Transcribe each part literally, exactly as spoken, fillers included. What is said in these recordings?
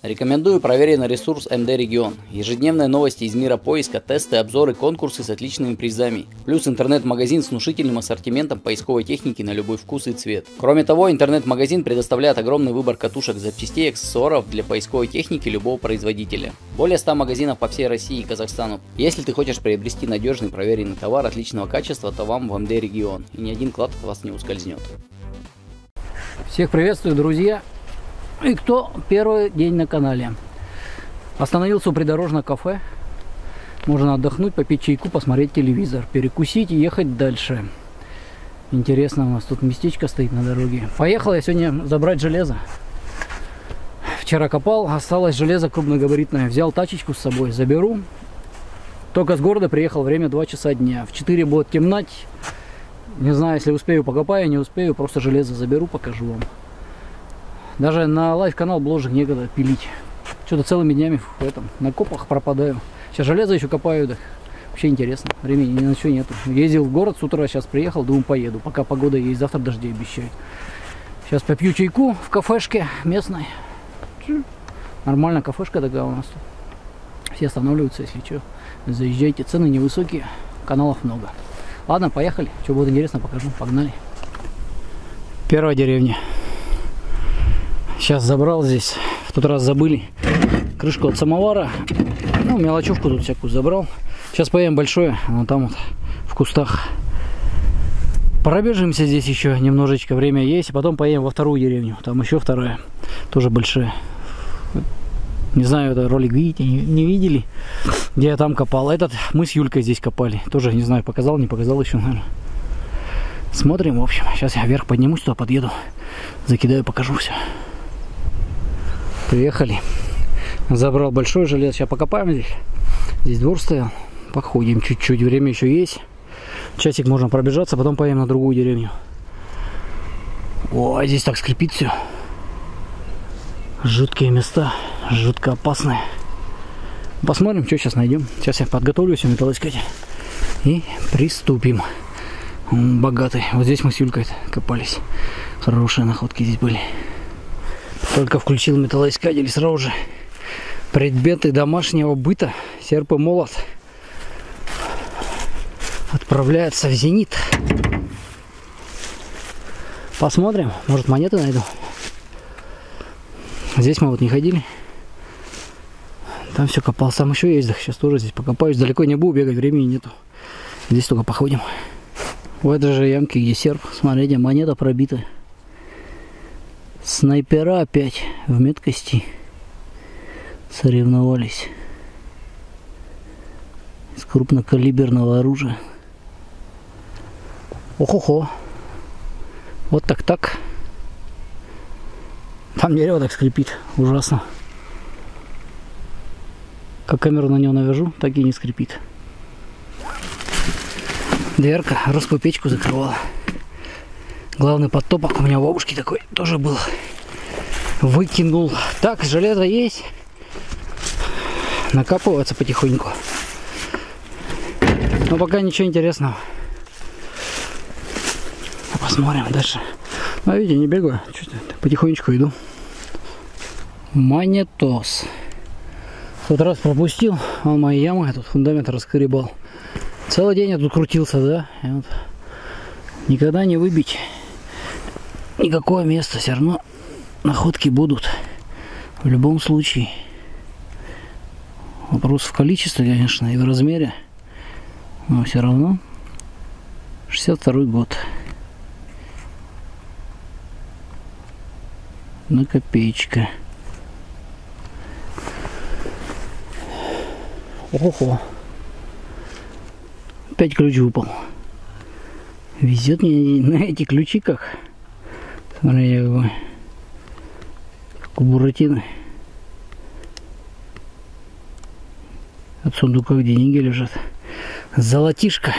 Рекомендую проверенный ресурс эм дэ Регион. Ежедневные новости из мира поиска, тесты, обзоры, конкурсы с отличными призами. Плюс интернет-магазин с внушительным ассортиментом поисковой техники на любой вкус и цвет. Кроме того, интернет-магазин предоставляет огромный выбор катушек, запчастей и аксессуаров для поисковой техники любого производителя. Более ста магазинов по всей России и Казахстану. Если ты хочешь приобрести надежный проверенный товар отличного качества, то вам в эм дэ Регион. И ни один клад от вас не ускользнет. Всех приветствую, друзья! И кто первый день на канале. Остановился у придорожного кафе. Можно отдохнуть, попить чайку, посмотреть телевизор, перекусить и ехать дальше. Интересно, у нас тут местечко стоит на дороге. Поехал я сегодня забрать железо. Вчера копал, осталось железо крупногабаритное. Взял тачечку с собой, заберу. Только с города приехал, время два часа дня. В четыре будет темнать. Не знаю, если успею, покопаю, не успею, просто железо заберу, покажу вам. Даже на лайв-канал бложек некогда пилить. Что-то целыми днями в этом, на копах пропадаю. Сейчас железо еще копаю, да. Вообще интересно. Времени ни на что нету. Ездил в город с утра, сейчас приехал, думаю, поеду. Пока погода есть, завтра дождей обещают. Сейчас попью чайку в кафешке местной. Нормально, кафешка такая у нас тут. Все останавливаются, если что. Заезжайте, цены невысокие, каналов много. Ладно, поехали. Что будет интересно, покажу. Погнали. Первая деревня. Сейчас забрал здесь, в тот раз забыли крышку от самовара. Ну, мелочевку тут всякую забрал. Сейчас поедем большое, вон там вот в кустах. Пробежимся здесь еще немножечко, время есть. И потом поедем во вторую деревню. Там еще вторая, тоже большая. Не знаю, это ролик видите, не, не видели, где я там копал. Этот мы с Юлькой здесь копали. Тоже не знаю, показал, не показал еще, наверное. Смотрим, в общем. Сейчас я вверх поднимусь, туда подъеду. Закидаю, покажу все. Приехали. Забрал большое железо. Сейчас покопаем здесь. Здесь двор стоял. Походим чуть-чуть. Время еще есть. Часик можно пробежаться, потом поедем на другую деревню. О, здесь так скрипит все. Жуткие места. Жутко опасные. Посмотрим, что сейчас найдем. Сейчас я подготовлю все металлоискатель. И приступим. Он богатый. Вот здесь мы с Юлькой копались. Хорошие находки здесь были. Только включил металлоискатель, сразу же предметы домашнего быта, серп и молот, отправляются в зенит. Посмотрим, может монеты найду. Здесь мы вот не ходили. Там все копал, сам еще есть, сейчас тоже здесь покопаюсь. Далеко не буду бегать, времени нету. Здесь только походим. В этой же ямке, где серп, смотрите, монета пробита. Снайпера опять в меткости соревновались из крупнокалиберного оружия. Ох-охо. Вот так-так. Там дерево так скрипит. Ужасно. Как камеру на него навяжу, так и не скрипит. Дверка русскую печку закрывала. Главный подтопок у меня у бабушки такой тоже был. Выкинул. Так, железо есть. Накапывается потихоньку. Но пока ничего интересного. Посмотрим дальше. Ну, видите, не бегаю. Чуть-чуть потихонечку иду. Монетос. В тот раз пропустил. Вон мои ямы. Я тут фундамент раскоребал. Целый день я тут крутился, да? И вот никогда не выбить никакое место, все равно находки будут в любом случае. Вопрос в количестве, конечно, и в размере, но все равно шестьдесят второй год. На копеечка. Ого, опять ключ выпал. Везет мне на эти ключи как. Смотри, какой. Как у Буратино. От сундука, где деньги лежат. Золотишко.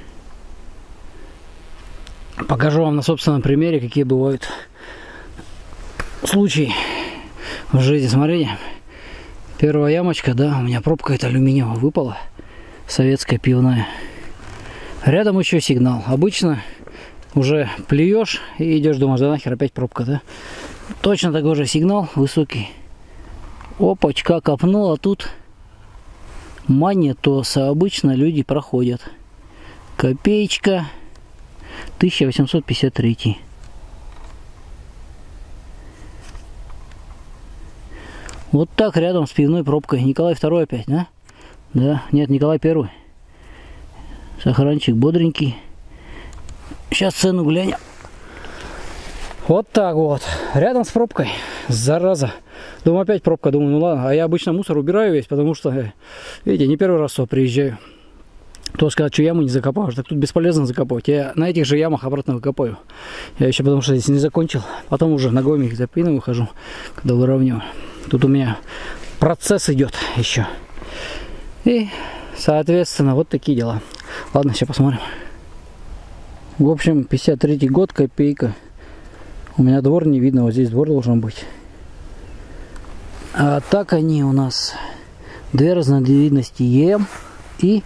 Покажу вам на собственном примере, какие бывают случаи в жизни. Смотрите. Первая ямочка, да, у меня пробка это алюминиевая выпала. Советская пивная. Рядом еще сигнал. Обычно уже плюешь и идешь, думаешь, да нахер опять пробка, да? Точно такой же сигнал, высокий. Опачка, копнула тут монетоса. Обычно люди проходят. Копеечка. тысяча восемьсот пятьдесят три. Вот так рядом с пивной пробкой. Николай второй опять, да? Да, нет, Николай первый. Сохранчик бодренький. Сейчас цену глянем. Вот так вот. Рядом с пробкой. Зараза. Думаю, опять пробка. Думаю, ну ладно. А я обычно мусор убираю весь, потому что, видите, не первый раз сюда приезжаю. То сказать, что яму не закопаешь, так тут бесполезно закопать. Я на этих же ямах обратно выкопаю. Я еще потому что здесь не закончил. Потом уже ногами их запинываю, хожу, когда выравниваю. Тут у меня процесс идет еще. И, соответственно, вот такие дела. Ладно, сейчас посмотрим. В общем, пятьдесят третий год, копейка. У меня двор не видно, вот здесь двор должен быть. А так они у нас две разновидности ЕМ и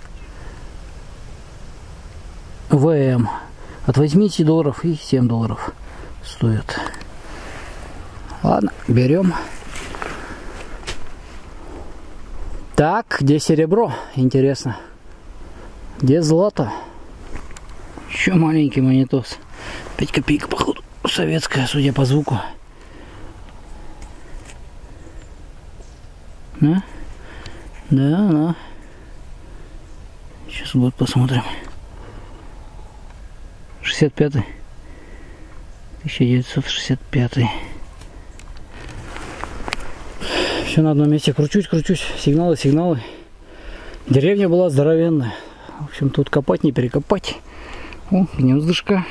ВМ. От восьмидесяти долларов и семь долларов стоят. Ладно, берем. Так, где серебро? Интересно. Где злато? Еще маленький монетос. пять копеек, походу. Советская, судя по звуку. Да? Да, да. Сейчас вот посмотрим. шестьдесят пятый. тысяча девятьсот шестьдесят пятый. Все на одном месте кручусь, кручусь. Сигналы, сигналы. Деревня была здоровенная. В общем, тут копать, не перекопать. О, гнездышко.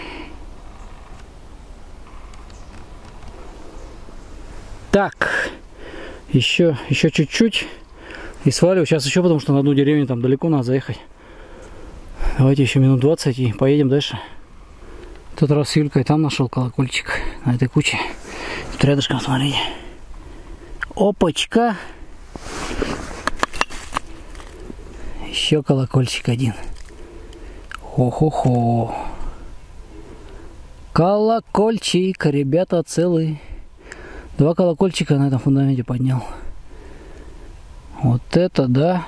Так. Еще, еще чуть-чуть. И сваливаю. Сейчас еще, потому что на одну деревню там далеко надо заехать. Давайте еще минут двадцать и поедем дальше. Тут раз с Юлькой там нашел колокольчик на этой куче. Тут рядышком, смотрите. Опачка. Еще колокольчик один. Хо-хо-хо. Колокольчик, ребята, целый. Два колокольчика на этом фундаменте поднял. Вот это да.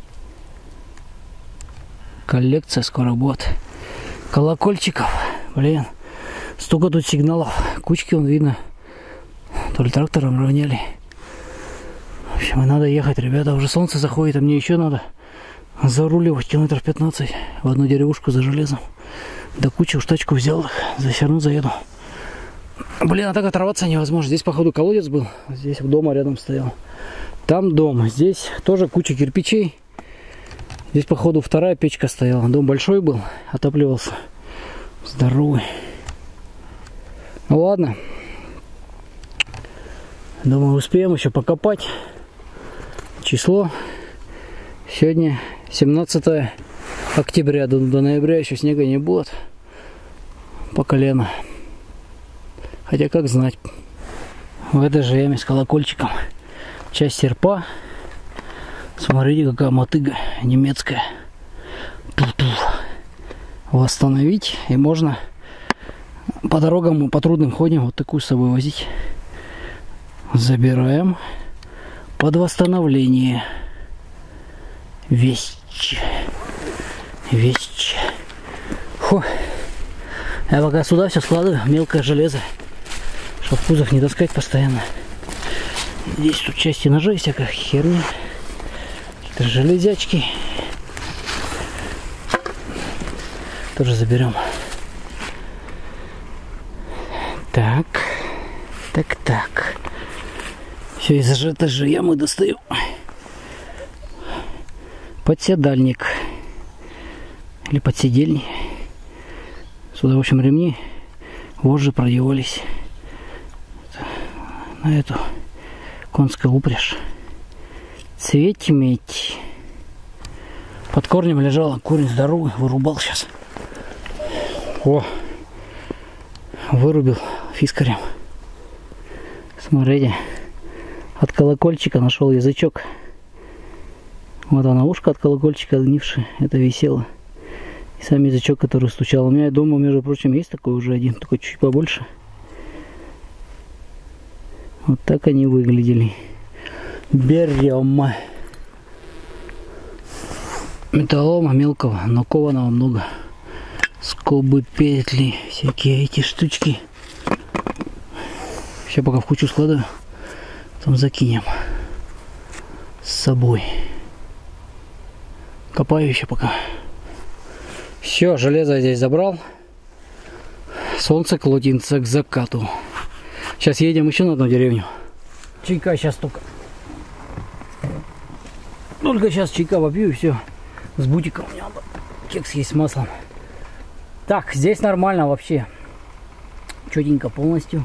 Коллекция скоро будет колокольчиков. Блин, столько тут сигналов. Кучки, он видно, то ли трактором равняли. В общем, и надо ехать, ребята. Уже солнце заходит, а мне еще надо заруливать километров пятнадцать в одну деревушку за железом. Да кучу уж тачку взял, за все равно заеду. Блин, а так оторваться невозможно. Здесь, походу, колодец был. Здесь дома рядом стоял. Там дом. Здесь тоже куча кирпичей. Здесь, походу, вторая печка стояла. Дом большой был, отапливался. Здоровый. Ну ладно. Думаю, успеем еще покопать. Число. Сегодня семнадцатое октября. До, до ноября еще снега не будет. По колено. Хотя как знать. В этой же яме с колокольчиком. Часть серпа. Смотрите, какая мотыга немецкая. Тух-тух. Восстановить. И можно по дорогам мы по трудным ходим. Вот такую с собой возить. Забираем. Под восстановление. Вещь. Вещь. Фу. Я пока сюда все складываю. Мелкое железо. Чтоб кузов не таскать постоянно. Здесь тут части ножей, всякая херня. Какие-то железячки. Тоже заберем. Так. Так, так. Все из этой же ямы достаю. Подседальник. Или подседельник. Сюда, в общем, ремни вожжи продевались. На эту конскую упряжь. Цветь-медь. Под корнем лежала, корень здоровый, вырубал сейчас. О, вырубил фискарем. Смотрите, от колокольчика нашел язычок. Вот она, ушко от колокольчика отгнившее, это висело. И сам язычок, который стучал. У меня дома, между прочим, есть такой уже один, такой чуть побольше. Вот так они выглядели. берем. Металлома мелкого, но кованого много. Скобы, петли, всякие эти штучки. Сейчас пока в кучу складываю, потом закинем с собой. Копаю еще пока. Все, железо здесь забрал. Солнце клонится к закату. Сейчас едем еще на одну деревню. Чайка сейчас только. Только сейчас чайка попью и все. С бутиком у меня кекс есть с маслом. Так, здесь нормально вообще. Четенько полностью.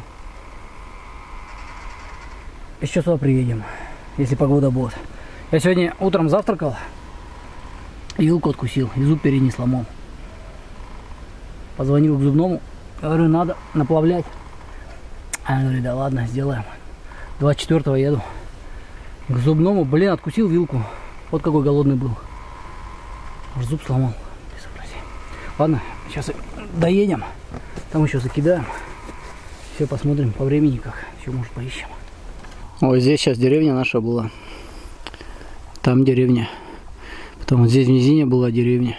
Еще сюда приедем, если погода будет. Я сегодня утром завтракал. Вилку откусил, и зуб передний сломал. Позвонил к зубному. Говорю, надо наплавлять. А он говорит, да ладно, сделаем. двадцать четвёртого еду к зубному. Блин, откусил вилку. Вот какой голодный был. Аж зуб сломал. Ладно, сейчас доедем. Там еще закидаем. Все посмотрим по времени как. Еще может поищем. Ой, здесь сейчас деревня наша была. Там деревня. Потом вот здесь в низине была деревня.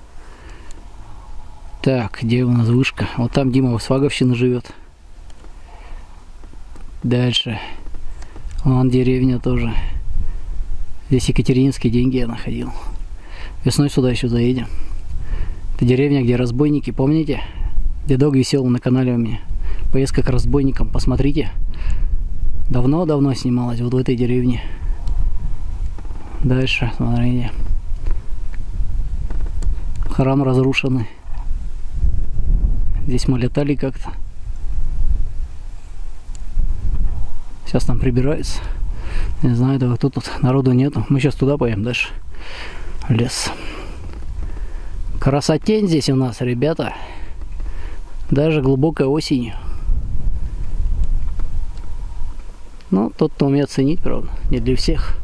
Так, где у нас вышка? Вот там Дима с Ваговщины живет. Дальше. Вон деревня тоже. Здесь екатерининские деньги я находил. Весной сюда еще заедем. Это деревня, где разбойники, помните? Дедок висел на канале у меня. Поездка к разбойникам, посмотрите. Давно-давно снималась вот в этой деревне. Дальше, смотрите. Храм разрушенный. Здесь мы летали как-то. Сейчас там прибираются. Не знаю, да кто тут. Народу нету. Мы сейчас туда поедем дальше. В лес. Красотень здесь у нас, ребята. Даже глубокой осенью. Ну, тот, кто умеет ценить, правда. Не для всех.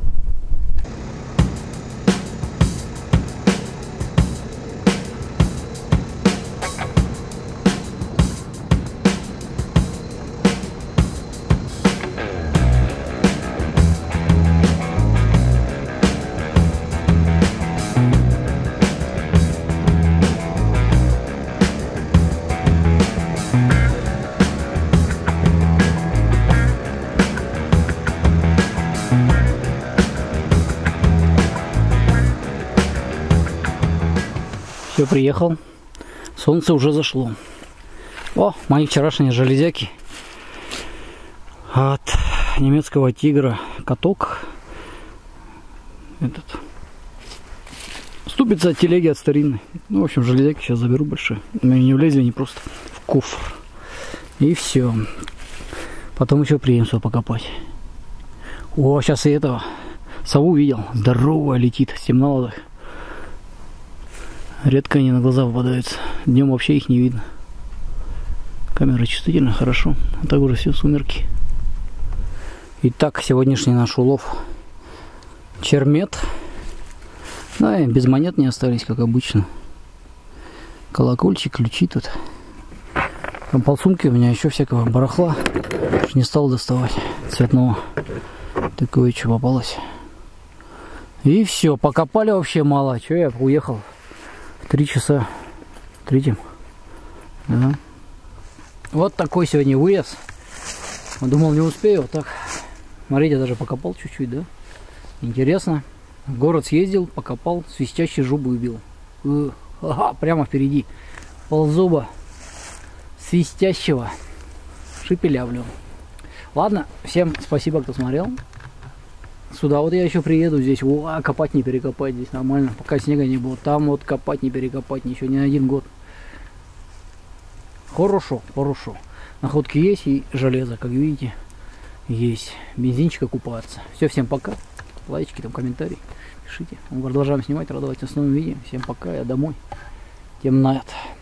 Все, приехал. Солнце уже зашло. О, мои вчерашние железяки от немецкого тигра. Каток. Этот. Ступица от телеги от старинной. Ну, в общем, железяки сейчас заберу большие. Они не влезли, они просто в куфр. И все. Потом еще приедем сюда покопать. О, сейчас и этого. Сову видел. Здоровая летит. Стемнало. Редко они на глаза попадаются. Днем вообще их не видно. Камера чувствительна, хорошо. А так уже все, сумерки. Итак, сегодняшний наш улов. Чермет. Да, и без монет не остались, как обычно. Колокольчик, ключи тут. Там полсумки у меня еще всякого барахла. Не стал доставать цветного. Такое что попалось. И все, покопали вообще мало. Че я уехал? Три часа третьим. Да. Вот такой сегодня выезд. Думал, не успею. Так, смотрите, даже покопал чуть-чуть, да? Интересно. В город съездил, покопал, свистящий жук убил. Ага, прямо впереди. Ползуба свистящего шепелявлю. Ладно, всем спасибо, кто смотрел. Сюда вот я еще приеду, здесь о, копать не перекопать, здесь нормально, пока снега не было. Там вот копать не перекопать, ничего, не один год. Хорошо, хорошо. Находки есть и железо, как видите, есть. Бензинчика купаться. Все, всем пока. Лайки, там комментарии пишите. Мы продолжаем снимать, радовать нас новым видео. Всем пока, я домой. Темнает.